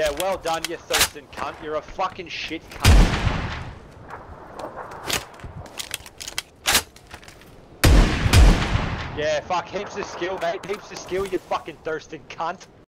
Yeah, well done, you thirsting cunt. You're a fucking shit cunt. Yeah, fuck, heaps of skill, mate. Heaps of skill, you fucking thirsting cunt.